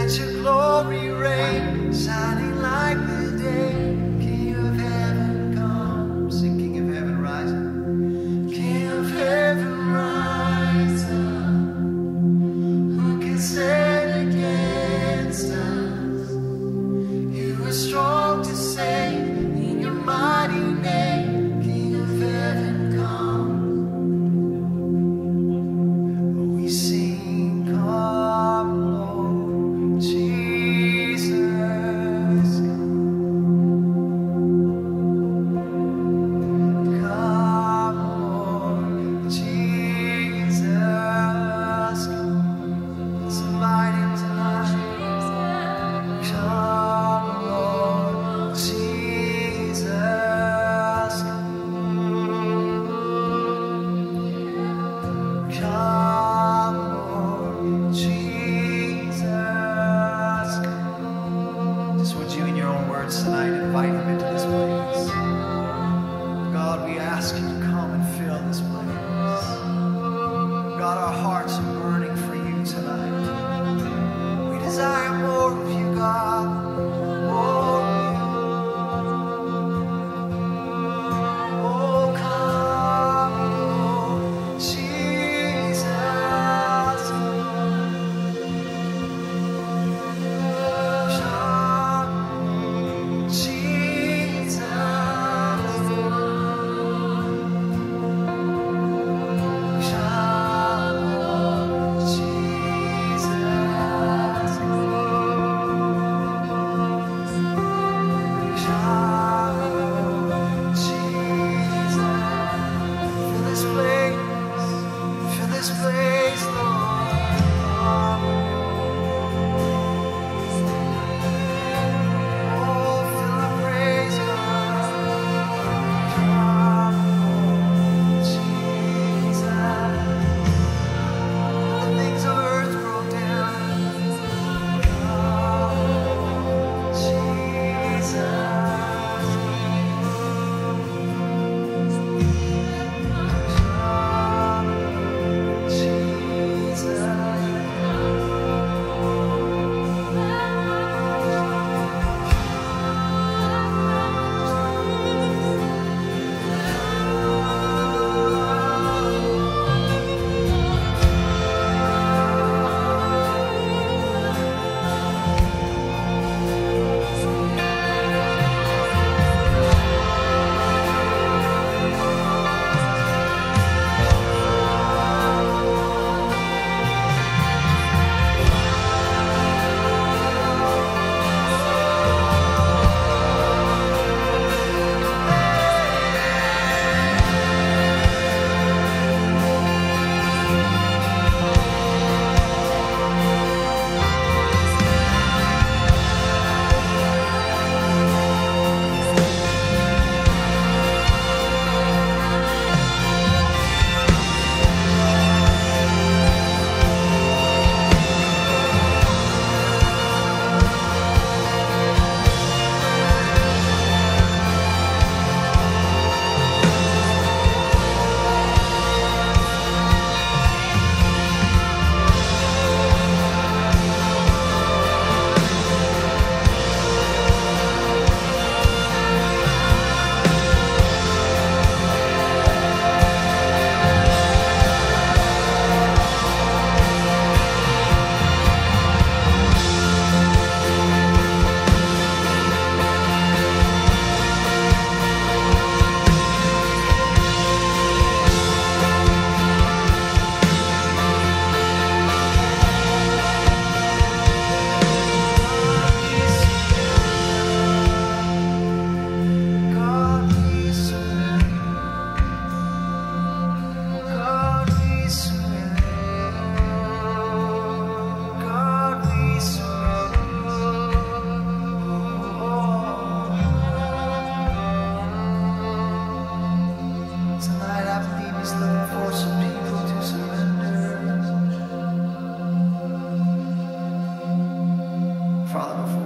Let your glory reign, shining like the day. King of heaven come. Sing King of heaven rising. King of heaven rising. Who can stand against us? You are strong to save in your mighty name. King of heaven come. We sing, come Lord Jesus, come Lord Jesus, let's invite him tonight. Come Lord Jesus, come Lord Jesus. Just would you in your own words tonight invite him into this place. God, we ask you to come and fill this place. God, our hearts are burning for you tonight. We desire more of you, God. More of you. Oh, come, Lord Jesus. Come, Jesus. Father, before